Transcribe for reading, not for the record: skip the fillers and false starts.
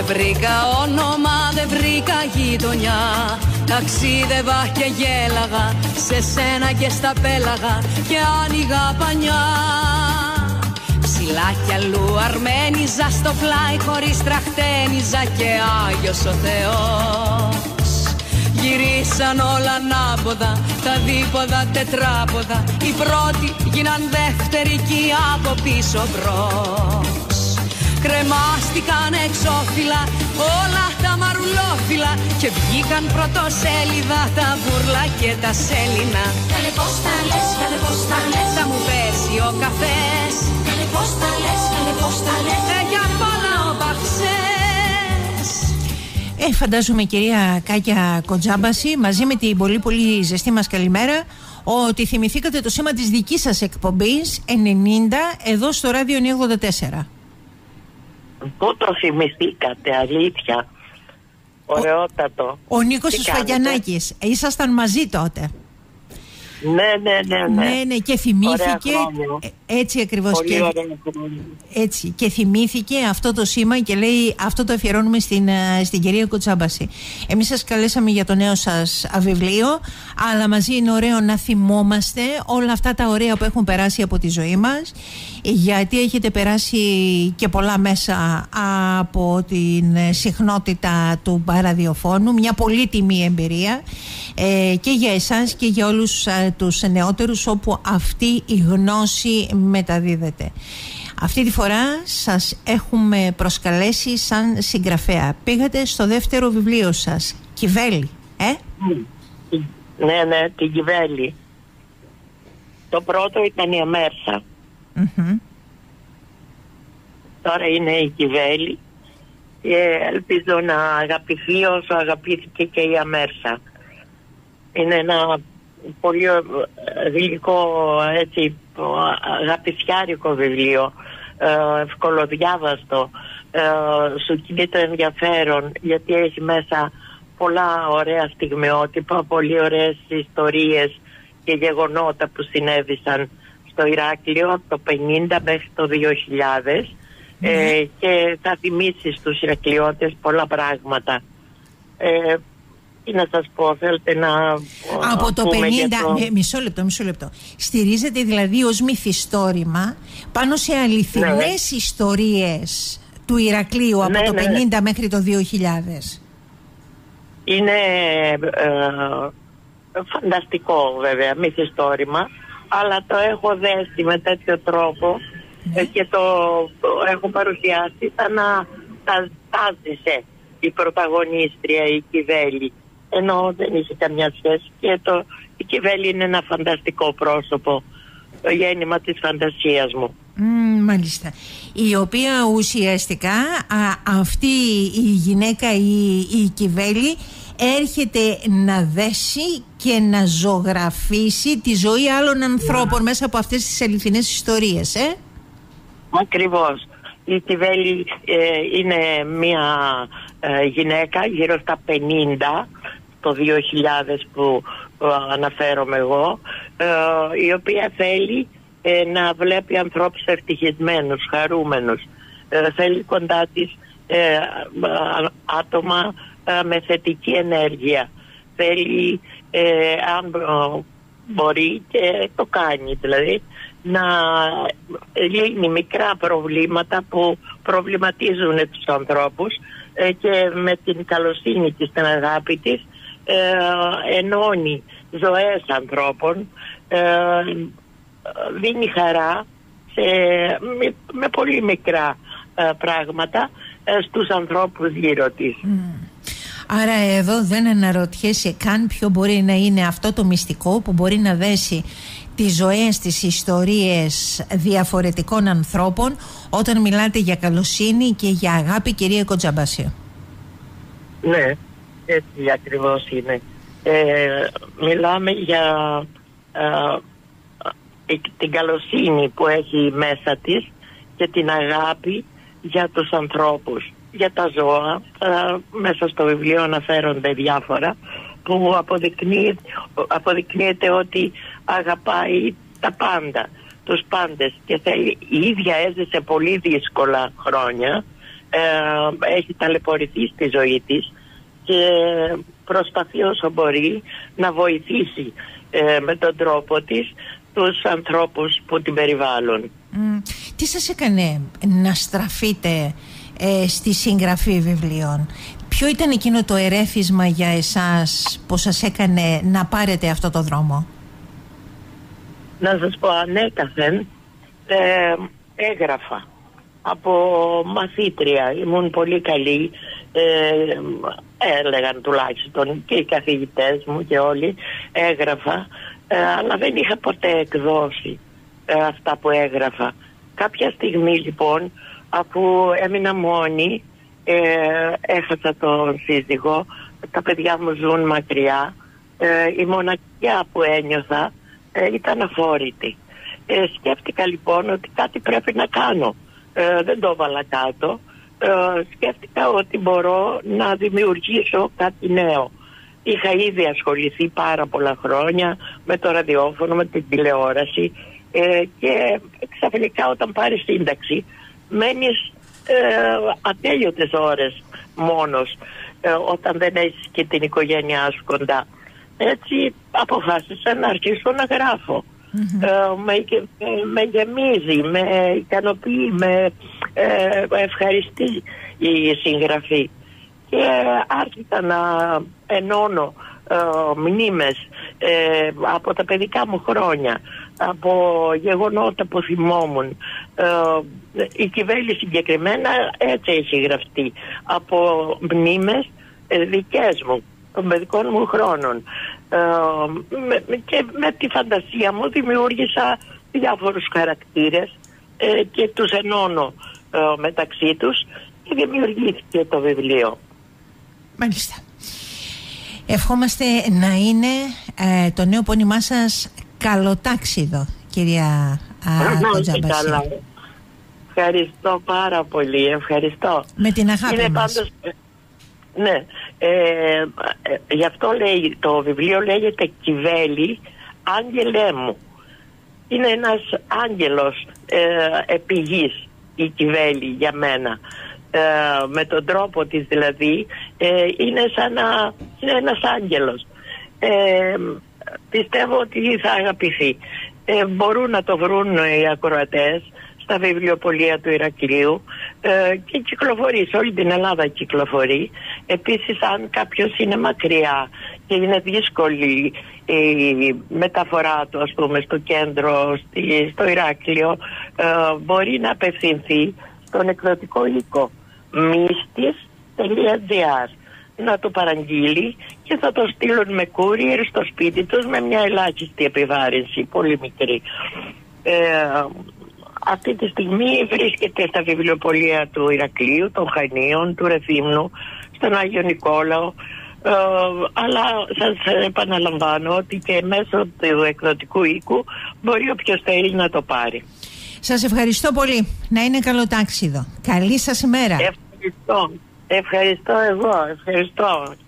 Δεν βρήκα όνομα, δεν βρήκα γειτονιά. Ταξίδευα και γέλαγα, σε σένα και στα πέλαγα και άνοιγα πανιά. Ψηλά κι αλλού αρμένιζα, στο πλάι χωρίς τραχτένιζα και Άγιος ο Θεός. Γυρίσαν όλα ανάποδα, τα δίποδα τετράποδα. Οι πρώτοι γίναν δεύτεροι κι από πίσω μπρος. Κρεμάστηκαν εξώφυλλα όλα τα μαρουλόφυλλα και βγήκαν πρωτοσέλιδα τα βούρλα και τα σέλινα. Καλέ πώς τα λες, καλέ πώς τα λες, θα μου πέσει ο καφές. Καλέ πώς τα λες, καλέ πώς τα λες, για πάλα ο Μπαχσές. Φαντάζομαι κυρία Κάκια Κοντζάμπαση, μαζί με την πολύ πολύ ζεστή μας καλημέρα, ότι θυμηθήκατε το σήμα της δικής σας εκπομπής 90 εδώ στο Ράδιο 984. Πού το θυμηθήκατε, αλήθεια? Ωραιότατο. Ο Νίκος Σφαγιανάκης. Ήσασταν μαζί τότε. Ναι, και θυμήθηκε. Έτσι ακριβώς. Πολύ ωραία. Έτσι. Και θυμήθηκε αυτό το σήμα και λέει: αυτό το αφιερώνουμε στην κυρία Κοτσάμπαση. Εμείς σας καλέσαμε για το νέο σας βιβλίο, αλλά μαζί είναι ωραίο να θυμόμαστε όλα αυτά τα ωραία που έχουν περάσει από τη ζωή μας, γιατί έχετε περάσει και πολλά μέσα από την συχνότητα του ραδιοφώνου. Μια πολύτιμη εμπειρία και για εσάς και για όλους τους νεότερους, όπου αυτή η γνώση μεταδίδεται. Αυτή τη φορά σας έχουμε προσκαλέσει σαν συγγραφέα. Πήγατε στο δεύτερο βιβλίο σας, Κιβέλη, Ναι, την Κιβέλη. Το πρώτο ήταν η Αμέρσα. Τώρα είναι η Κιβέλη και ελπίζω να αγαπηθεί όσο αγαπήθηκε και η Αμέρσα. Είναι ένα πολύ γλυκό, έτσι, αγαπησιάρικο βιβλίο, ευκολοδιάβαστο, σου κινεί το ενδιαφέρον γιατί έχει μέσα πολλά ωραία στιγμιότυπα, πολύ ωραίες ιστορίες και γεγονότα που συνέβησαν στο Ηράκλειο από το 50 μέχρι το 2000 και θα θυμίσει στους Ηρακλειώτες πολλά πράγματα. Τι να σας πω, θέλετε να από το 50, μισό λεπτό. Στηρίζεται δηλαδή ως μυθιστόρημα πάνω σε αληθινές ιστορίες του Ηρακλείου από το 50 μέχρι το 2000. Είναι φανταστικό βέβαια μυθιστόρημα, αλλά το έχω δέσει με τέτοιο τρόπο και το έχω παρουσιάσει σαν να τα στάζησε η πρωταγωνίστρια, η Κιβέλη, ενώ δεν είχε καμιά σχέση. Και η Κιβέλη είναι ένα φανταστικό πρόσωπο, το γέννημα της φαντασίας μου. Μάλιστα. Η οποία ουσιαστικά αυτή η γυναίκα, η Κιβέλη, έρχεται να δέσει και να ζωγραφίσει τη ζωή άλλων ανθρώπων μέσα από αυτές τις αληθινές ιστορίες, Ακριβώς. Η Κιβέλη είναι μια γυναίκα γύρω στα 50, το 2000 που αναφέρομαι εγώ, η οποία θέλει να βλέπει ανθρώπους ευτυχισμένους, χαρούμενους. Θέλει κοντά της άτομα με θετική ενέργεια. Θέλει, αν μπορεί, και το κάνει, δηλαδή να λύνει μικρά προβλήματα που προβληματίζουν τους ανθρώπους και με την καλοσύνη της, την αγάπη της, ενώνει ζωές ανθρώπων, δίνει χαρά με πολύ μικρά πράγματα στους ανθρώπους γύρω της. Άρα εδώ δεν αναρωτιέσαι καν ποιο μπορεί να είναι αυτό το μυστικό που μπορεί να δέσει τις ζωές, τις ιστορίες διαφορετικών ανθρώπων όταν μιλάτε για καλοσύνη και για αγάπη, κυρία Κοντζάμπαση. Ναι, έτσι ακριβώς είναι. Μιλάμε για την καλοσύνη που έχει μέσα της και την αγάπη για τους ανθρώπους, για τα ζώα. Μέσα στο βιβλίο αναφέρονται διάφορα που αποδεικνύεται ότι αγαπάει τα πάντα, τους πάντες, και θέλει. Η ίδια έζησε πολύ δύσκολα χρόνια έχει ταλαιπωρηθεί στη ζωή της και προσπαθεί όσο μπορεί να βοηθήσει με τον τρόπο της τους ανθρώπους που την περιβάλλουν. Τι σας έκανε να στραφείτε στη συγγραφή βιβλίων? Ποιο ήταν εκείνο το ερέφισμα για εσάς που σας έκανε να πάρετε αυτό το δρόμο? Να σας πω, ανέκαθεν έγραφα από μαθήτρια, ήμουν πολύ καλή, έλεγαν τουλάχιστον και οι καθηγητές μου και όλοι, έγραφα, αλλά δεν είχα ποτέ εκδώσει αυτά που έγραφα. Κάποια στιγμή λοιπόν, αφού έμεινα μόνη, έχασα τον σύζυγο, τα παιδιά μου ζουν μακριά, η μοναξιά που ένιωθα ήταν αφόρητη. Σκέφτηκα λοιπόν ότι κάτι πρέπει να κάνω. Δεν το έβαλα κάτω. Σκέφτηκα ότι μπορώ να δημιουργήσω κάτι νέο. Είχα ήδη ασχοληθεί πάρα πολλά χρόνια με το ραδιόφωνο, με την τηλεόραση, και ξαφνικά όταν πάρεις σύνταξη μένεις ατέλειωτες ώρες μόνος, όταν δεν έχεις και την οικογένειά σου κοντά. Έτσι αποφάσισα να αρχίσω να γράφω. Με γεμίζει, με ικανοποιεί, με ευχαριστεί η συγγραφή και άρχισα να ενώνω μνήμες από τα παιδικά μου χρόνια, από γεγονότα που θυμόμουν. Η Κιβέλη συγκεκριμένα έτσι έχει γραφτεί, από μνήμες δικές μου, των παιδικών μου χρόνων, και με τη φαντασία μου δημιούργησα διάφορους χαρακτήρες και τους ενώνω μεταξύ τους και δημιουργήθηκε το βιβλίο. Μάλιστα. Ευχόμαστε να είναι το νέο πόνημά σας καλοτάξιδο, κυρία Κοντζάμπαση. Ευχαριστώ πάρα πολύ, ευχαριστώ. Με την αγάπη είναι μας. Πάντως, ναι, γι' αυτό λέει, το βιβλίο λέγεται Κιβέλη, άγγελέ μου. Είναι ένας άγγελος επί γης η Κιβέλη για μένα. Με τον τρόπο της δηλαδή, είναι σαν να είναι ένας άγγελος. Πιστεύω ότι θα αγαπηθεί. Μπορούν να το βρουν οι ακροατές στα βιβλιοπωλεία του Ηρακλείου και κυκλοφορεί, σε όλη την Ελλάδα κυκλοφορεί. Επίσης, αν κάποιος είναι μακριά και είναι δύσκολη η μεταφορά του, ας πούμε, στο κέντρο, στο Ηράκλειο, μπορεί να απευθυνθεί στον εκδοτικό οίκο mistis.gr, να το παραγγείλει και θα το στείλουν με courier στο σπίτι τους με μια ελάχιστη επιβάρυνση, πολύ μικρή. Αυτή τη στιγμή βρίσκεται στα βιβλιοπωλεία του Ηρακλείου, των Χανίων, του Ρεθύμνου, στον Άγιο Νικόλαο, αλλά σας επαναλαμβάνω ότι και μέσω του εκδοτικού οίκου μπορεί όποιος θέλει να το πάρει. Σας ευχαριστώ πολύ. Να είναι καλοτάξιδο. Καλή σας ημέρα. Ευχαριστώ εγώ. Ευχαριστώ.